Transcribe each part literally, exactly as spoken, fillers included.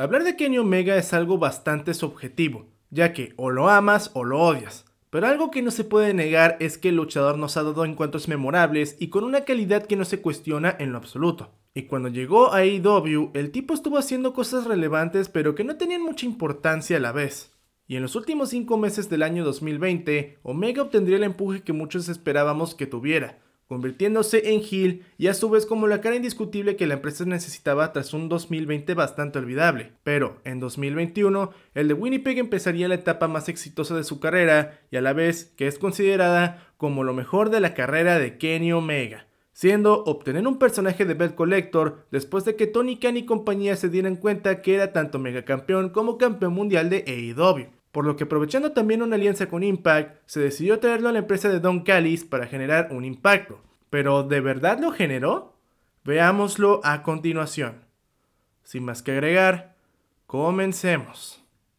Hablar de Kenny Omega es algo bastante subjetivo, ya que o lo amas o lo odias. Pero algo que no se puede negar es que el luchador nos ha dado encuentros memorables y con una calidad que no se cuestiona en lo absoluto. Y cuando llegó a A E W, el tipo estuvo haciendo cosas relevantes pero que no tenían mucha importancia a la vez. Y en los últimos cinco meses del año dos mil veinte, Omega obtendría el empuje que muchos esperábamos que tuviera, convirtiéndose en heel y a su vez como la cara indiscutible que la empresa necesitaba tras un dos mil veinte bastante olvidable. Pero en dos mil veintiuno, el de Winnipeg empezaría la etapa más exitosa de su carrera y a la vez que es considerada como lo mejor de la carrera de Kenny Omega, siendo obtener un personaje de Belt Collector después de que Tony Khan y compañía se dieran cuenta que era tanto megacampeón como campeón mundial de A E W. Por lo que aprovechando también una alianza con Impact, se decidió traerlo a la empresa de Don Callis para generar un impacto. ¿Pero de verdad lo generó? Veámoslo a continuación. Sin más que agregar, comencemos.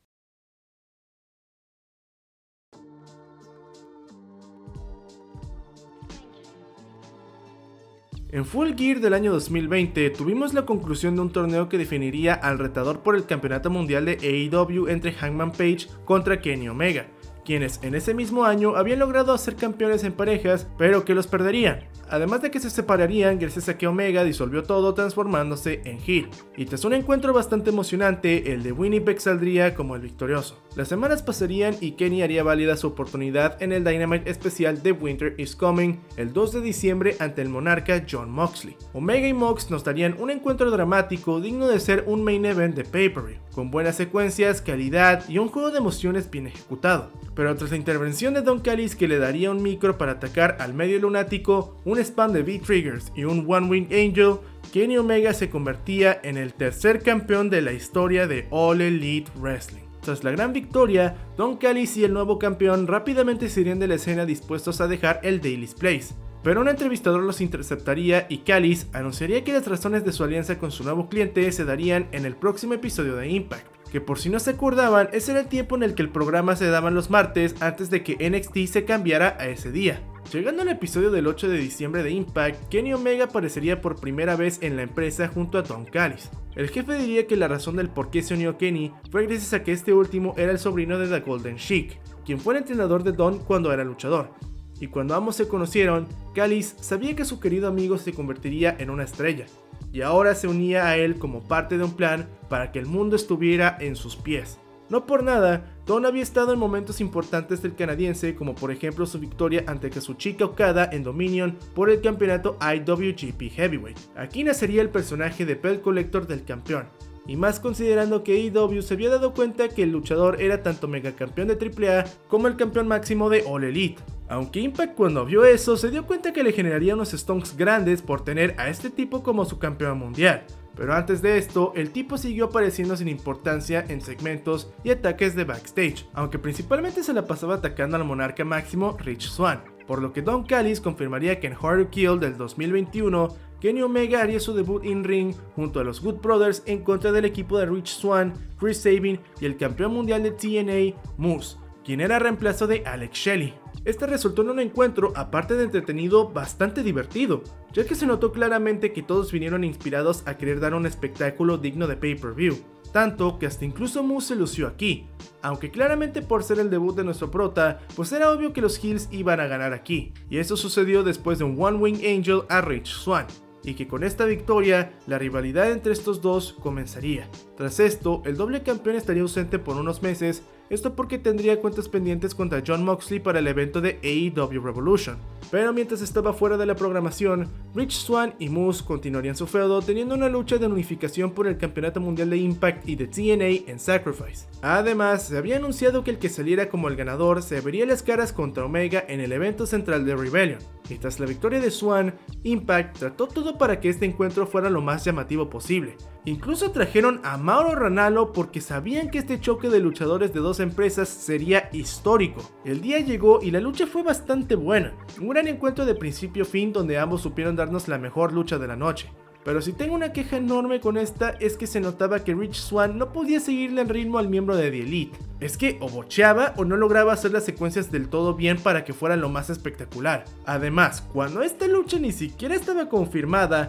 En Full Gear del año dos mil veinte tuvimos la conclusión de un torneo que definiría al retador por el campeonato mundial de A E W entre Hangman Page contra Kenny Omega, quienes en ese mismo año habían logrado ser campeones en parejas, pero que los perderían, además de que se separarían gracias a que Omega disolvió todo transformándose en heel. Y tras un encuentro bastante emocionante, el de Winnipeg saldría como el victorioso. Las semanas pasarían y Kenny haría válida su oportunidad en el Dynamite especial de Winter is Coming el dos de diciembre ante el monarca Jon Moxley. Omega y Mox nos darían un encuentro dramático digno de ser un main event de pay-per-view, con buenas secuencias, calidad y un juego de emociones bien ejecutado. Pero tras la intervención de Don Callis que le daría un micro para atacar al medio lunático, un spam de V-Triggers y un One Wing Angel, Kenny Omega se convertía en el tercer campeón de la historia de All Elite Wrestling. Tras la gran victoria, Don Callis y el nuevo campeón rápidamente se irían de la escena dispuestos a dejar el Daily's Place. Pero un entrevistador los interceptaría y Callis anunciaría que las razones de su alianza con su nuevo cliente se darían en el próximo episodio de Impact, que por si no se acordaban, ese era el tiempo en el que el programa se daban los martes antes de que N X T se cambiara a ese día. Llegando al episodio del ocho de diciembre de Impact, Kenny Omega aparecería por primera vez en la empresa junto a Don Callis. El jefe diría que la razón del por qué se unió Kenny fue gracias a que este último era el sobrino de The Golden Sheik, quien fue el entrenador de Don cuando era luchador. Y cuando ambos se conocieron, Callis sabía que su querido amigo se convertiría en una estrella, y ahora se unía a él como parte de un plan para que el mundo estuviera en sus pies. No por nada, Don había estado en momentos importantes del canadiense, como por ejemplo su victoria ante Kazuchika Okada en Dominion por el campeonato I W G P Heavyweight. Aquí nacería el personaje de Belt Collector del campeón, y más considerando que A E W se había dado cuenta que el luchador era tanto megacampeón de triple A como el campeón máximo de All Elite. Aunque Impact cuando vio eso se dio cuenta que le generaría unos stonks grandes por tener a este tipo como su campeón mundial. Pero antes de esto, el tipo siguió apareciendo sin importancia en segmentos y ataques de backstage, aunque principalmente se la pasaba atacando al monarca máximo Rich Swann, por lo que Don Callis confirmaría que en Hard to Kill del dos mil veintiuno, Kenny Omega haría su debut in ring junto a los Good Brothers en contra del equipo de Rich Swann, Chris Sabin y el campeón mundial de T N A, Moose, quien era reemplazo de Alex Shelley. Este resultó en un encuentro, aparte de entretenido, bastante divertido, ya que se notó claramente que todos vinieron inspirados a querer dar un espectáculo digno de pay-per-view, tanto que hasta incluso Moose se lució aquí, aunque claramente por ser el debut de nuestro prota, pues era obvio que los heels iban a ganar aquí, y eso sucedió después de un One Wing Angel a Rich Swann, y que con esta victoria, la rivalidad entre estos dos comenzaría. Tras esto, el doble campeón estaría ausente por unos meses, esto porque tendría cuentas pendientes contra Jon Moxley para el evento de A E W Revolution. Pero mientras estaba fuera de la programación, Rich Swann y Moose continuarían su feudo teniendo una lucha de unificación por el campeonato mundial de Impact y de T N A en Sacrifice. Además, se había anunciado que el que saliera como el ganador se vería las caras contra Omega en el evento central de Rebellion. Y tras la victoria de Swann, Impact trató todo para que este encuentro fuera lo más llamativo posible. Incluso trajeron a Mauro Ranallo porque sabían que este choque de luchadores de dos empresas sería histórico. El día llegó y la lucha fue bastante buena, un gran encuentro de principio a fin donde ambos supieron darnos la mejor lucha de la noche. Pero si tengo una queja enorme con esta es que se notaba que Rich Swann no podía seguirle el ritmo al miembro de The Elite. Es que o bocheaba o no lograba hacer las secuencias del todo bien para que fueran lo más espectacular. Además, cuando esta lucha ni siquiera estaba confirmada,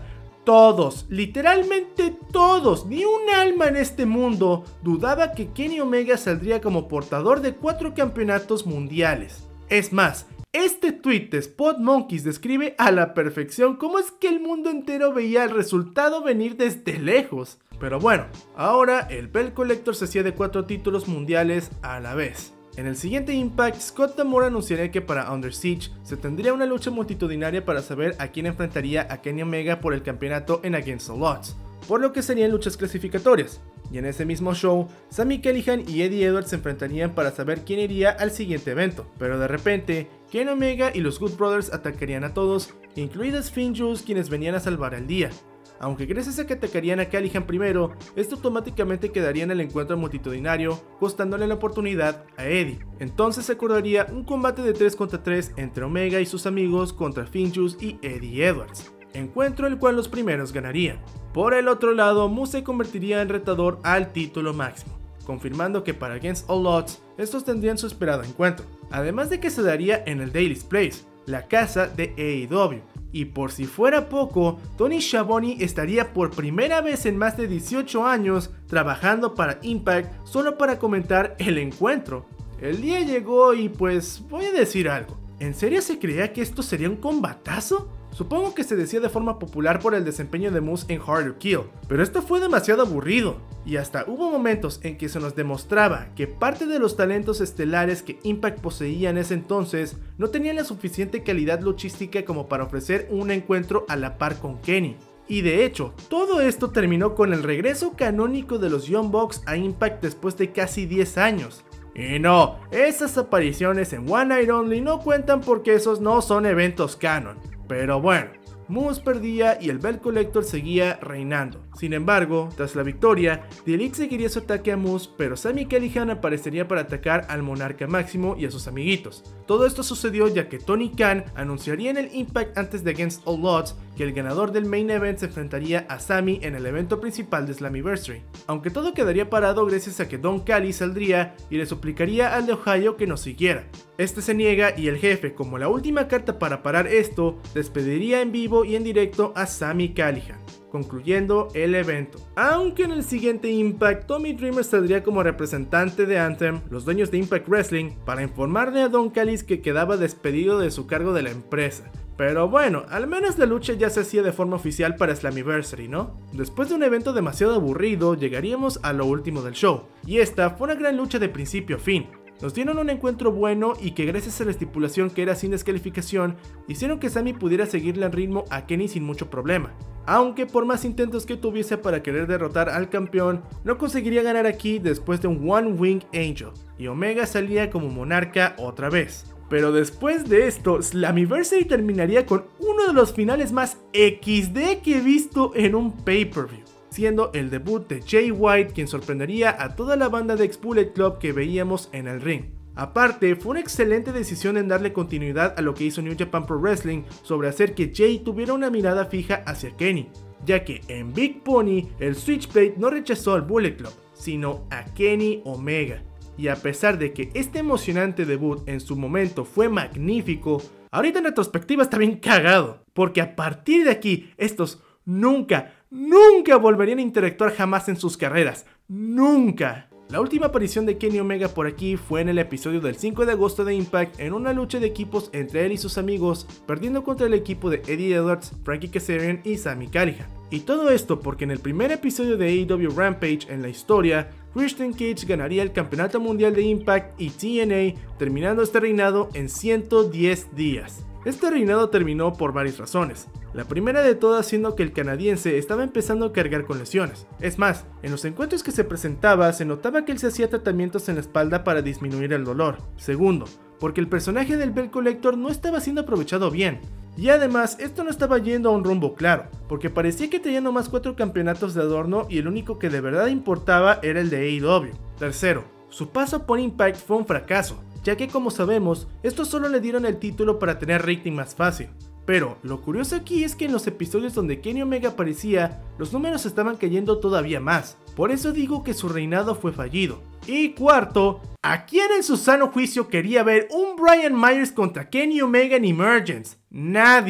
Todos, literalmente todos, ni un alma en este mundo dudaba que Kenny Omega saldría como portador de cuatro campeonatos mundiales. Es más, este tweet de Spot Monkeys describe a la perfección cómo es que el mundo entero veía el resultado venir desde lejos. Pero bueno, ahora el Belt Collector se hacía de cuatro títulos mundiales a la vez. En el siguiente Impact, Scott D'Amore anunciaría que para Under Siege se tendría una lucha multitudinaria para saber a quién enfrentaría a Kenny Omega por el campeonato en Against All Odds, por lo que serían luchas clasificatorias. Y en ese mismo show, Sami Callihan y Eddie Edwards se enfrentarían para saber quién iría al siguiente evento, pero de repente, Kenny Omega y los Good Brothers atacarían a todos, incluidas Finn Juice, quienes venían a salvar el día. Aunque gracias a que atacarían a Callihan primero, esto automáticamente quedaría en el encuentro multitudinario, costándole la oportunidad a Eddie. Entonces se acordaría un combate de tres contra tres entre Omega y sus amigos contra Finn Juice y Eddie Edwards, encuentro el cual los primeros ganarían. Por el otro lado, Moose se convertiría en retador al título máximo, confirmando que para Against All Odds, estos tendrían su esperado encuentro, además de que se daría en el Daily's Place, la casa de A E W. Y por si fuera poco, Tony Schiavone estaría por primera vez en más de dieciocho años trabajando para Impact solo para comentar el encuentro. El día llegó y pues voy a decir algo, ¿en serio se creía que esto sería un combatazo? Supongo que se decía de forma popular por el desempeño de Moose en Hard to Kill, pero esto fue demasiado aburrido, y hasta hubo momentos en que se nos demostraba que parte de los talentos estelares que Impact poseía en ese entonces no tenían la suficiente calidad luchística como para ofrecer un encuentro a la par con Kenny. Y de hecho, todo esto terminó con el regreso canónico de los Young Bucks a Impact después de casi diez años. Y no, esas apariciones en One Night Only no cuentan porque esos no son eventos canon. Pero bueno, Moose perdía y el Belt Collector seguía reinando. Sin embargo, tras la victoria, The Elite seguiría su ataque a Moose, pero Sami Callihan aparecería para atacar al Monarca Máximo y a sus amiguitos. Todo esto sucedió ya que Tony Khan anunciaría en el Impact antes de Against All Odds que el ganador del Main Event se enfrentaría a Sami en el evento principal de Slammiversary, aunque todo quedaría parado gracias a que Don Callis saldría y le suplicaría al de Ohio que nos siguiera. Este se niega y el jefe, como la última carta para parar esto, despediría en vivo y en directo a Sami Callihan, concluyendo el evento. Aunque en el siguiente Impact, Tommy Dreamer saldría como representante de Anthem, los dueños de Impact Wrestling, para informarle a Don Callis que quedaba despedido de su cargo de la empresa. Pero bueno, al menos la lucha ya se hacía de forma oficial para Slammiversary, ¿no? Después de un evento demasiado aburrido, llegaríamos a lo último del show, y esta fue una gran lucha de principio a fin. Nos dieron un encuentro bueno y que gracias a la estipulación que era sin descalificación, hicieron que Sami pudiera seguirle al ritmo a Kenny sin mucho problema. Aunque por más intentos que tuviese para querer derrotar al campeón, no conseguiría ganar aquí después de un One Wing Angel, y Omega salía como monarca otra vez. Pero después de esto, Slammiversary terminaría con uno de los finales más equis de que he visto en un pay-per-view, siendo el debut de Jay White quien sorprendería a toda la banda de X-Bullet Club que veíamos en el ring. Aparte, fue una excelente decisión en darle continuidad a lo que hizo New Japan Pro Wrestling sobre hacer que Jay tuviera una mirada fija hacia Kenny, ya que en Big Pony el Switchblade no rechazó al Bullet Club, sino a Kenny Omega. Y a pesar de que este emocionante debut en su momento fue magnífico, ahorita en retrospectiva está bien cagado, porque a partir de aquí estos nunca, nunca volverían a interactuar jamás en sus carreras, nunca. La última aparición de Kenny Omega por aquí fue en el episodio del cinco de agosto de Impact en una lucha de equipos entre él y sus amigos, perdiendo contra el equipo de Eddie Edwards, Frankie Kazarian y Sami Callihan. Y todo esto porque en el primer episodio de A E W Rampage en la historia, Christian Cage ganaría el campeonato mundial de Impact y T N A, terminando este reinado en ciento diez días. Este reinado terminó por varias razones. La primera de todas siendo que el canadiense estaba empezando a cargar con lesiones. Es más, en los encuentros que se presentaba se notaba que él se hacía tratamientos en la espalda para disminuir el dolor. Segundo, porque el personaje del Belt Collector no estaba siendo aprovechado bien. Y además, esto no estaba yendo a un rumbo claro, porque parecía que tenía nomás cuatro campeonatos de adorno y el único que de verdad importaba era el de A E W. Tercero, su paso por Impact fue un fracaso, ya que como sabemos, estos solo le dieron el título para tener rating más fácil. Pero lo curioso aquí es que en los episodios donde Kenny Omega aparecía, los números estaban cayendo todavía más. Por eso digo que su reinado fue fallido. Y cuarto, ¿a quién en su sano juicio quería ver un Brian Myers contra Kenny Omega en Emergence? Nadie.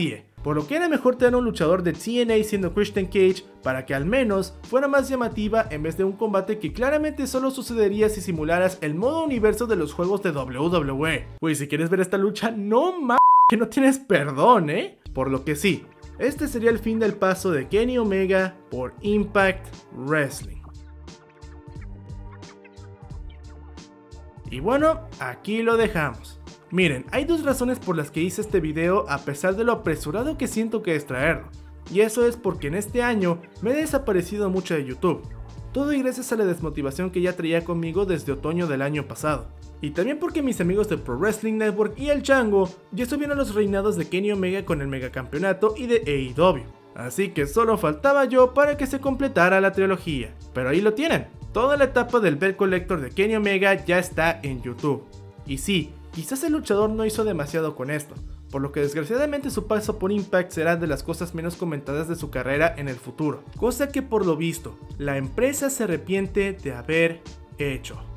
por lo que era mejor tener un luchador de T N A siendo Christian Cage para que al menos fuera más llamativa en vez de un combate que claramente solo sucedería si simularas el modo universo de los juegos de W W E. Uy, si quieres ver esta lucha, no mames, que no tienes perdón, ¿eh? Por lo que sí, este sería el fin del paso de Kenny Omega por Impact Wrestling. Y bueno, aquí lo dejamos. Miren, hay dos razones por las que hice este video a pesar de lo apresurado que siento que es traerlo. Y eso es porque en este año me he desaparecido mucho de YouTube. Todo y gracias a la desmotivación que ya traía conmigo desde otoño del año pasado. Y también porque mis amigos de Pro Wrestling Network y el Chango ya subieron los reinados de Kenny Omega con el megacampeonato y de A E W. Así que solo faltaba yo para que se completara la trilogía. Pero ahí lo tienen. Toda la etapa del Belt Collector de Kenny Omega ya está en YouTube. Y sí, quizás el luchador no hizo demasiado con esto, por lo que desgraciadamente su paso por Impact será de las cosas menos comentadas de su carrera en el futuro. Cosa que por lo visto, la empresa se arrepiente de haber hecho.